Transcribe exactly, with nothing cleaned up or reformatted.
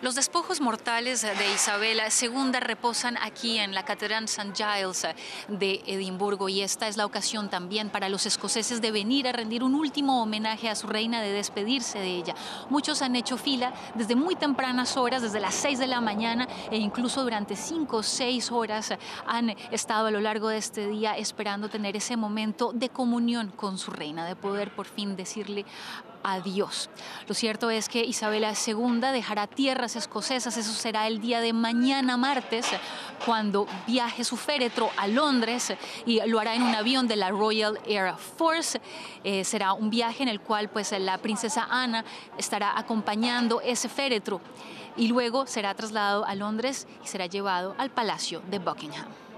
Los despojos mortales de Isabela segunda reposan aquí en la Catedral Saint Giles de Edimburgo, y esta es la ocasión también para los escoceses de venir a rendir un último homenaje a su reina, de despedirse de ella. Muchos han hecho fila desde muy tempranas horas, desde las seis de la mañana, e incluso durante cinco o seis horas han estado a lo largo de este día esperando tener ese momento de comunión con su reina, de poder por fin decirle adiós. Lo cierto es que Isabela segunda dejará tierras escocesas. Eso será el día de mañana martes, cuando viaje su féretro a Londres, y lo hará en un avión de la Royal Air Force. Eh, será un viaje en el cual pues la princesa Ana estará acompañando ese féretro, y luego será trasladado a Londres y será llevado al Palacio de Buckingham.